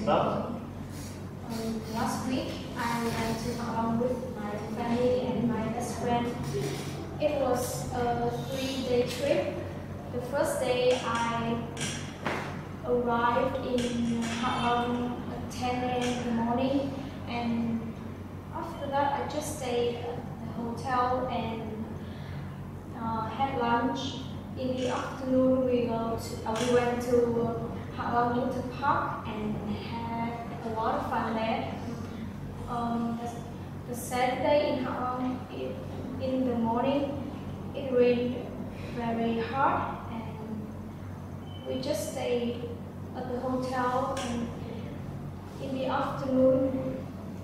start. Last week, I went to Hong Kong with my family and my best friend. It was a 3-day trip. The first day, I arrived in Hong Kong at 10 a.m. in the morning, and after that, I just stayed at the hotel and had lunch. In the afternoon, we went to Hạ Long Park and had a lot of fun there. The Saturday in Hạ Long, in the morning, it rained very hard, and we just stayed at the hotel. And in the afternoon,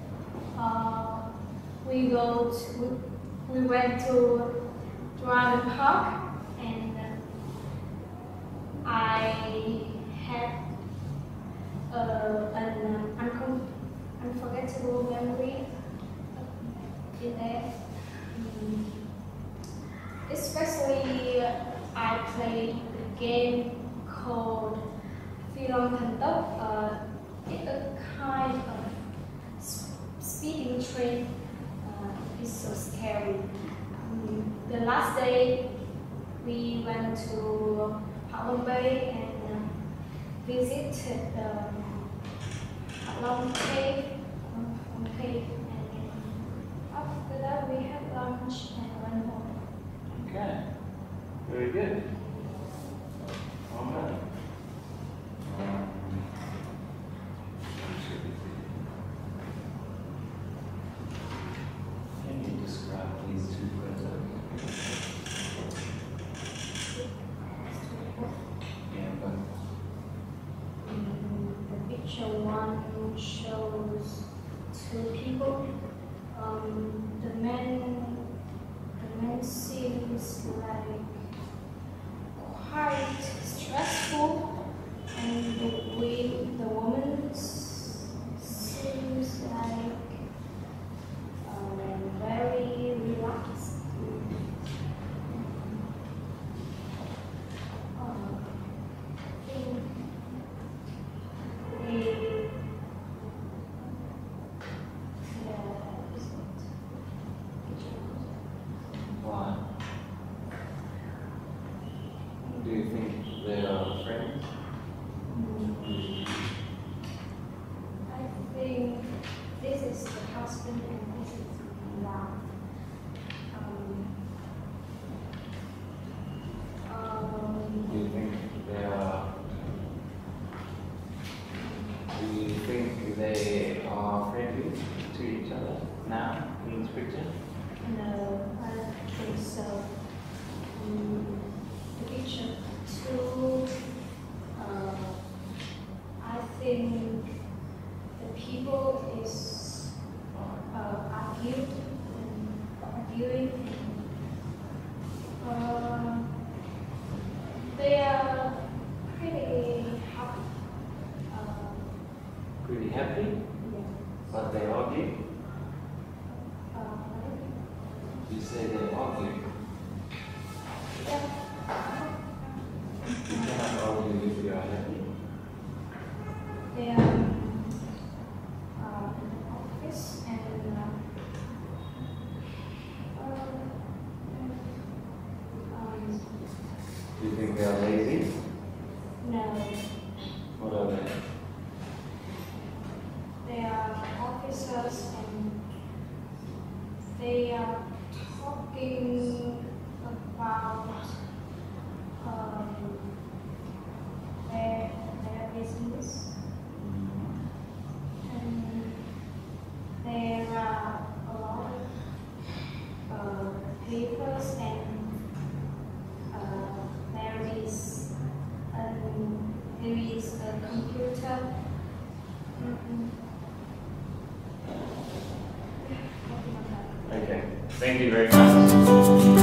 we went to Dragon Park, and I had an unforgettable memory in there. Especially, I played a game called Phi Long Thần Tốc. It's a kind of speeding train. It's so scary. The last day, we went to Hạ Long Bay and visited the Hạ Long Cave. And after that, we had lunch and went home. Okay, very good. All right. Can you describe these two photos? Yeah, but the picture one shows two people. The man seems like quite stressful, and the woman seems like very relaxed. why? Do you think they are friends? I think this is the husband and this is the wife. Do you think they are? Do you think they are friendly to each other now in this picture? No, I don't think so. The picture two, I think the people is arguing. They are pretty happy. Pretty happy, Yes. but they argue. You say they argue. Yeah. You cannot argue if you are happy. They are in the office, and Do you think they are lazy? no, What are they? they are officers, and they are talking about their business, and there are a lot of papers, and there is a computer. Okay, thank you very much.